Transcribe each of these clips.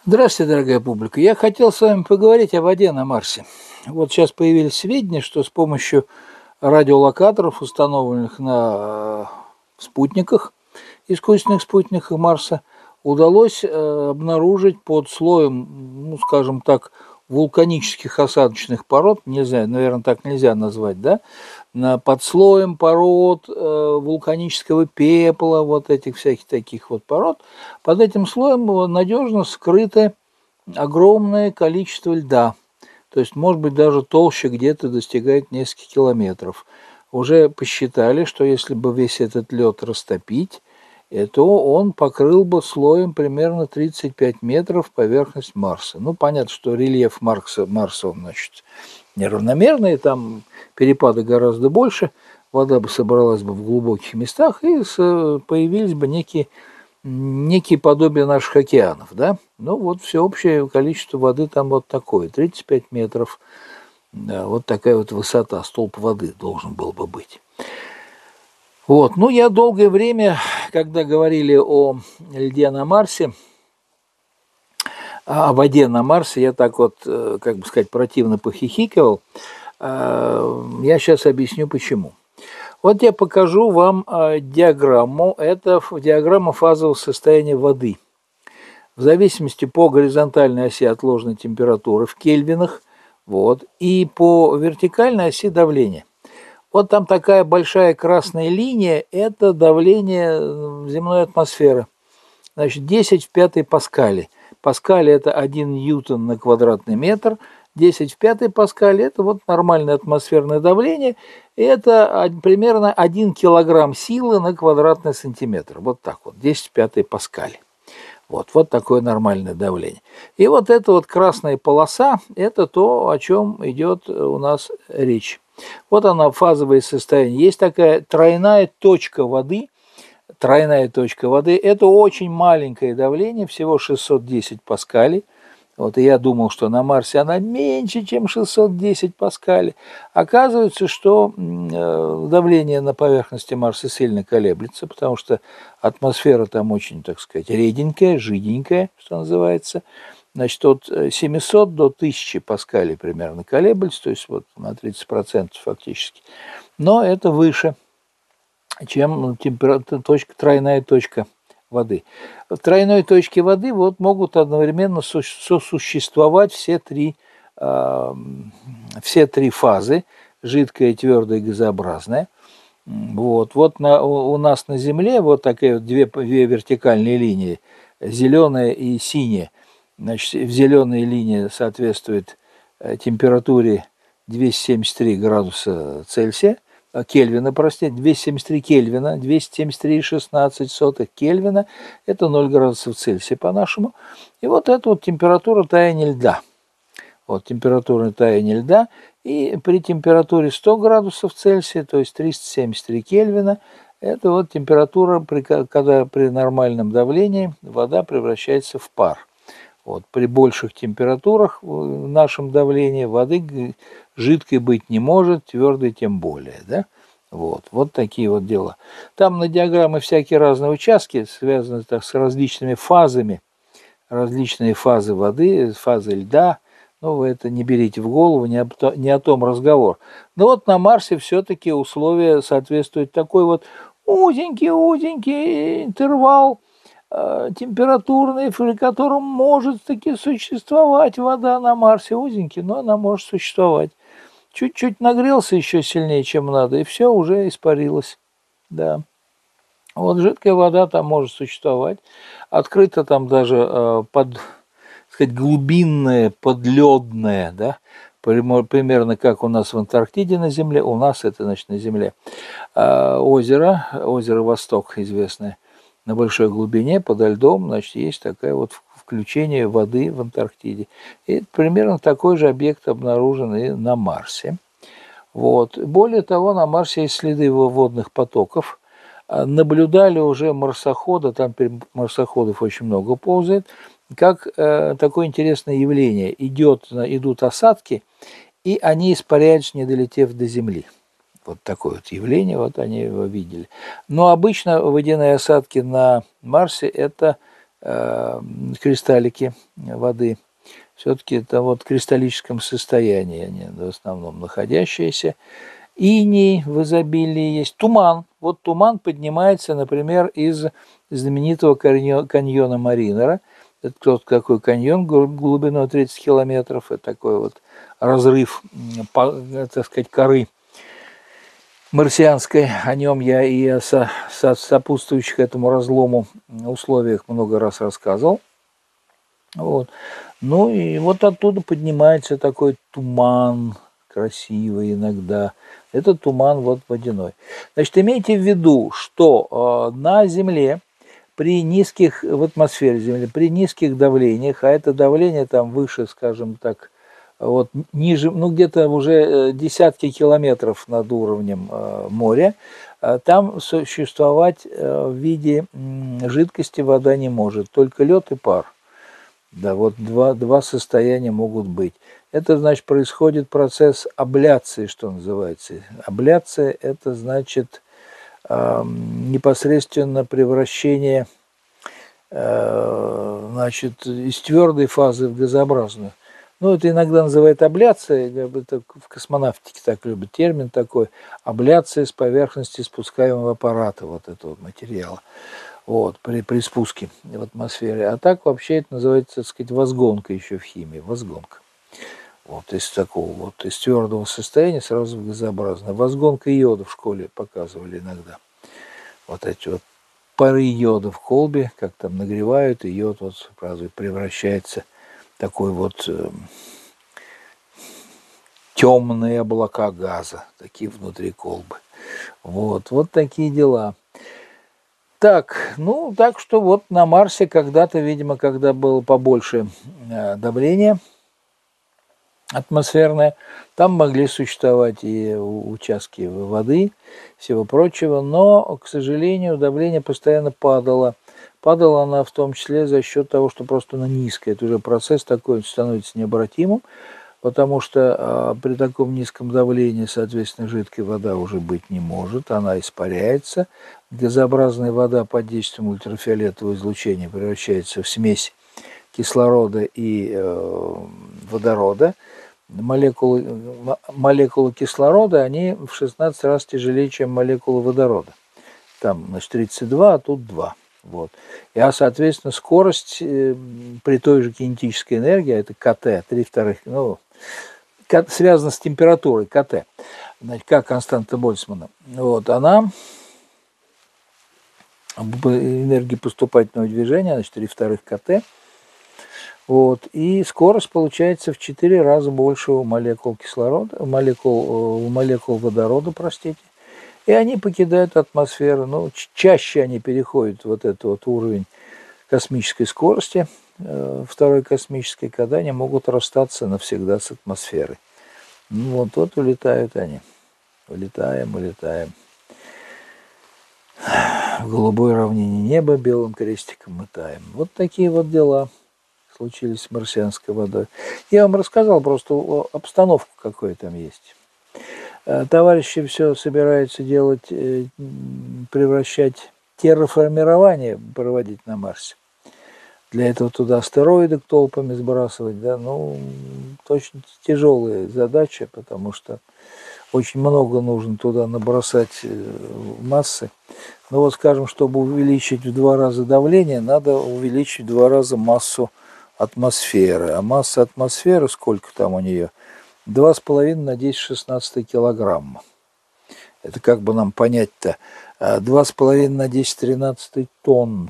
Здравствуйте, дорогая публика. Я хотел с вами поговорить о воде на Марсе. Вот сейчас появились сведения, что с помощью радиолокаторов, установленных на спутниках, искусственных спутниках Марса, удалось обнаружить под слоем, ну, скажем так, вулканических осадочных пород, нельзя, наверное, так нельзя назвать, да, под слоем пород вулканического пепла, вот этих всяких таких вот пород, под этим слоем надежно скрыто огромное количество льда. То есть, может быть, даже толще где-то достигает нескольких километров. Уже посчитали, что если бы весь этот лед растопить, то он покрыл бы слоем примерно 35 метров поверхность Марса. Ну, понятно, что рельеф Марса он, значит, неравномерный, там перепады гораздо больше, вода бы собралась бы в глубоких местах, и появились бы некие подобия наших океанов, да? Ну, вот всеобщее количество воды там вот такое, 35 метров, да, вот такая вот высота, столб воды должен был бы быть. Вот, ну, я долгое время, когда говорили о льде на Марсе, о воде на Марсе, я так вот, как бы сказать, противно похихикивал. Я сейчас объясню, почему. Вот я покажу вам диаграмму. Это диаграмма фазового состояния воды. В зависимости по горизонтальной оси отложенной температуры в кельвинах, вот, и по вертикальной оси давления. Вот там такая большая красная линия – это давление земной атмосферы. Значит, 10 в пятой паскале. Паскаль – это 1 ньютон на квадратный метр. 10 в пятой паскале – это вот нормальное атмосферное давление. И это примерно 1 килограмм силы на квадратный сантиметр. Вот так вот, 10 в пятой паскале. Вот такое нормальное давление. И вот эта вот красная полоса – это то, о чем идет у нас речь. Вот она, фазовое состояние. Есть такая тройная точка воды. Тройная точка воды – это очень маленькое давление, всего 610 паскалей. Вот, и я думал, что на Марсе она меньше, чем 610 паскалей. Оказывается, что давление на поверхности Марса сильно колеблется, потому что атмосфера там очень, так сказать, реденькая, жиденькая, что называется. Значит, от 700 до 1000 паскалей примерно колеблется, то есть вот на 30% фактически. Но это выше, чем тройная точка воды. В тройной точке воды вот могут одновременно сосуществовать все три фазы, жидкая, твердая, газообразная. Вот у нас на Земле вот такие вот две вертикальные линии, зеленая и синяя. Значит, в зеленой линии соответствует температуре 273 градуса Цельсия, Кельвина, простите, 273 Кельвина, 273,16 Кельвина, это 0 градусов Цельсия по-нашему. И вот это вот температура таяния льда. Вот температура таяния льда. И при температуре 100 градусов Цельсия, то есть 373 Кельвина, это вот температура, когда при нормальном давлении вода превращается в пар. Вот, при больших температурах в нашем давлении воды жидкой быть не может, твердой тем более, да? Вот такие вот дела. Там на диаграмме всякие разные участки, связанные так, с различными фазами, различные фазы воды, фазы льда. Ну, вы это не берите в голову, не о том разговор. Но вот на Марсе все-таки условия соответствуют такой вот узенький интервал температурный, при котором может таки существовать вода на Марсе. Узенький, но она может существовать. Чуть-чуть нагрелся еще сильнее, чем надо, и все, уже испарилось. Да. Вот жидкая вода там может существовать. Открыто там даже сказать, глубинная, подледная, да, примерно как у нас в Антарктиде на Земле, у нас это, значит, на Земле, озеро Восток известное, на большой глубине, подо льдом, значит, есть такое вот включение воды в Антарктиде. И примерно такой же объект обнаружен и на Марсе. Вот. Более того, на Марсе есть следы водных потоков. Наблюдали уже марсоходы, там марсоходов очень много ползает, как такое интересное явление. Идут осадки, и они испаряются, не долетев до Земли. Вот такое вот явление, вот они его видели. Но обычно водяные осадки на Марсе – это кристаллики воды. Все-таки это вот в кристаллическом состоянии они в основном находящиеся. Иней в изобилии есть. Туман. Вот туман поднимается, например, из знаменитого каньона Маринера. Это тот какой каньон глубиной 30 километров. Это такой вот разрыв, так сказать, коры марсианской. О нем я и о сопутствующих этому разлому условиях много раз рассказывал. Вот. Ну и вот оттуда поднимается такой туман, красивый иногда. Это туман вот водяной. Значит, имейте в виду, что на Земле при низких, в атмосфере Земли, при низких давлениях, а это давление там выше, скажем так, вот ниже, ну где-то уже десятки километров над уровнем моря, там существовать в виде жидкости вода не может, только лед и пар. Да, вот два состояния могут быть. Это, значит, происходит процесс абляции, что называется. Абляция – это, значит, непосредственно превращение, значит, из твердой фазы в газообразную. Ну, это иногда называют абляция, это в космонавтике так любят термин такой, абляция с поверхности спускаемого аппарата вот этого материала. Вот, при спуске в атмосфере. А так вообще это называется, так сказать, возгонка еще в химии, возгонка. Вот из такого вот, из твердого состояния сразу в газообразное. Возгонка йода в школе показывали иногда. Вот эти вот пары йода в колбе, как там нагревают, и йод вот сразу превращается в такой вот темные облака газа, такие внутри колбы. Вот такие дела. Так, ну, так что вот на Марсе когда-то, видимо, когда было побольше давления атмосферное, там могли существовать и участки воды, всего прочего, но, к сожалению, давление постоянно падало. Падала она в том числе за счет того, что просто она низкая. Это уже процесс такой становится необратимым, потому что при таком низком давлении, соответственно, жидкая вода уже быть не может, она испаряется. Газообразная вода под действием ультрафиолетового излучения превращается в смесь кислорода и водорода. Молекулы кислорода, они в 16 раз тяжелее, чем молекулы водорода. Там, значит, 32, а тут 2. Вот. Соответственно, скорость при той же кинетической энергии, это КТ, 3/2, ну, связана с температурой КТ, значит, как константа Больцмана. Вот, она, энергия поступательного движения, значит, 3/2 КТ, вот, и скорость получается в 4 раза больше у молекул кислорода, у молекул водорода, простите, и они покидают атмосферу, ну, чаще они переходят вот этот вот уровень космической скорости, второй космической, когда они могут расстаться навсегда с атмосферой. Ну, вот улетают они. Улетаем. В голубой равнине неба белым крестиком мы таем. Вот такие вот дела случились с марсианской водой. Я вам рассказал просто обстановку, какой там есть. Товарищи все собираются делать, превращать терраформирование, проводить на Марсе. Для этого туда астероиды толпами сбрасывать, да, ну, точно тяжелая задача, потому что очень много нужно туда набросать массы. Но вот, скажем, чтобы увеличить в 2 раза давление, надо увеличить в 2 раза массу атмосферы. А масса атмосферы, сколько там у нее? 2,5 на 10^16 килограмма. Это как бы нам понять-то? 2,5 на 10^13 тонн.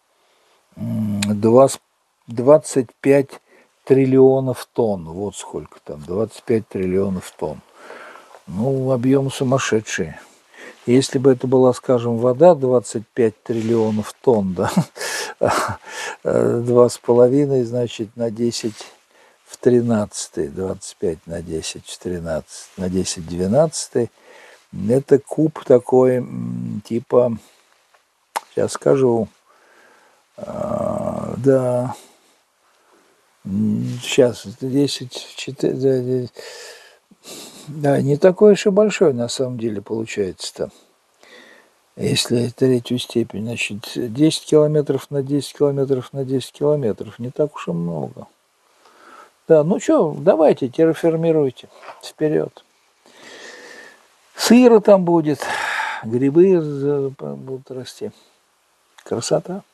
25 триллионов тонн. Вот сколько там, 25 триллионов тонн. Ну, объем сумасшедший. Если бы это была, скажем, вода 25 триллионов тонн, да, 2,5, значит, на 10 в 13, 25 на 10 в 13, на 10 в 12, это куб такой, типа, сейчас скажу, да, сейчас, 10, 4, да, не такой уж и большой на самом деле получается-то. Если третью степень, значит, 10 километров на 10 километров на 10 километров. Не так уж и много. Да, ну что, давайте, терраформируйте. Вперед. Сыра там будет, грибы будут расти. Красота.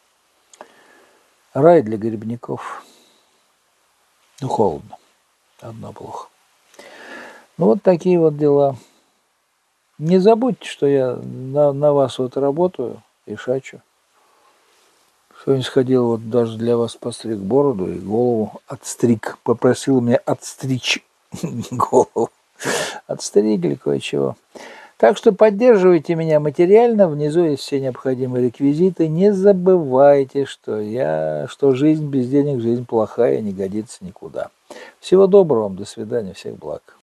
Рай для грибников. Ну, холодно. Одно плохо. Ну, вот такие вот дела. Не забудьте, что я на вас вот работаю и шачу. Сегодня сходил, вот даже для вас постриг бороду и голову отстриг. Попросил меня отстричь голову. Отстригли кое-чего. Так что поддерживайте меня материально. Внизу есть все необходимые реквизиты. Не забывайте, что жизнь без денег, жизнь плохая, не годится никуда. Всего доброго вам, до свидания, всех благ.